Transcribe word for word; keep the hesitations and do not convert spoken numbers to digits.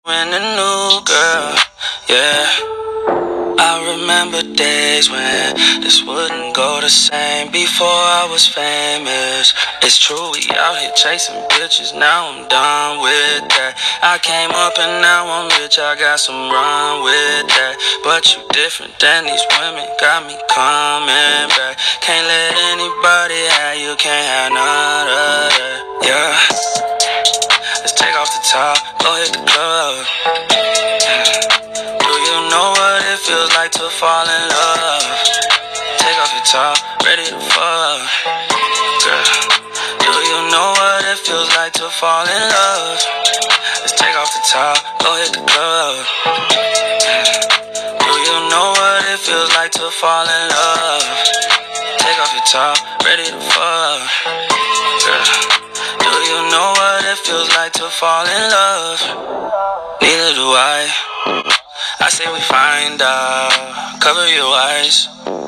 When a new girl, yeah. I remember days when this wouldn't go the same. Before I was famous, it's true, we out here chasing bitches. Now I'm done with that. I came up and now I'm rich, I got some run with that. But you different than these women, got me coming back. Can't let anybody have you, can't have none of that. Yeah, let's take off the top, go hit the club. Do you know what it feels like to fall in love? Take off your top, ready to fuck. Girl, do you know what it feels like to fall in love? Let's take off the top, go hit the club. Do you know what it feels like to fall in love? Take off your top, ready to fuck. Girl, do you know what it feels like to fall in love? Neither do I. I say we find out, cover your eyes.